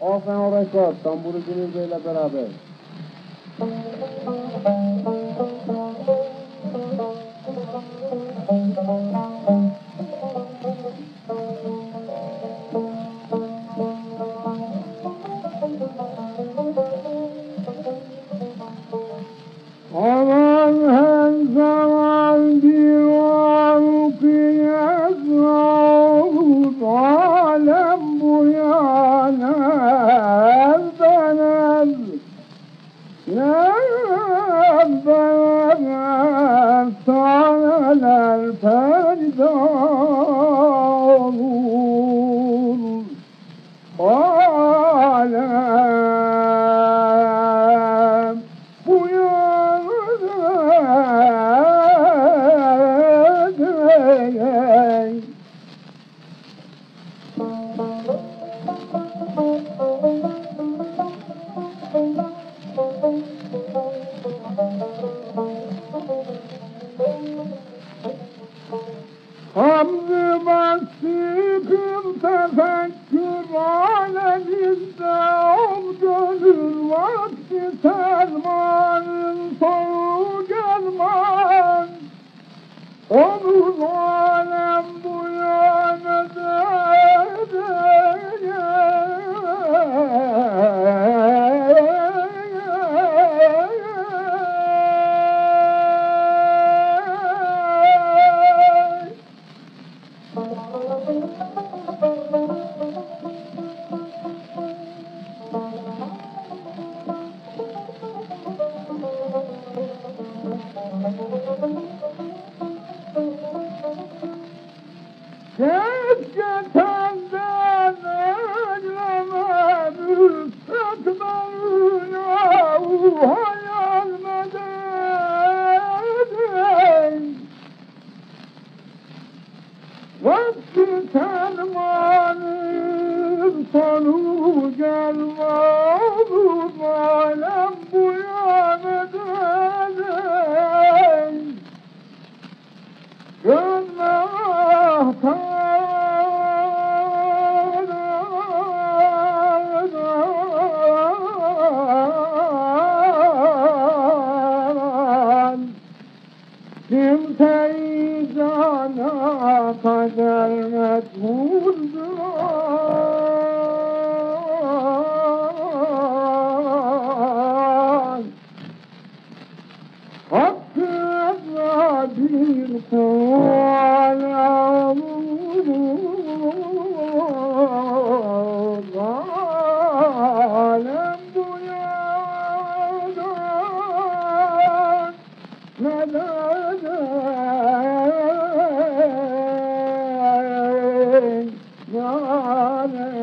Off and record, Tamburu Junior Bey'le beraber. Aman her zaman divan kıyas olur, alem bu yana elden el, elden el, taneler peyda olur, alem bu Hamd-ı bastıkım tefekkür aleminde ol gönül vakti termanın sonu gelmez. Onun alem bu yanada keşke senden eyleme müstakbelüne hayal medeyin. Vakti termanın sonu gelmez, alem bu yanedeyin. Gönle kimse-i cana kader mecburdur. Hakkı bir kul alem bu yadan neden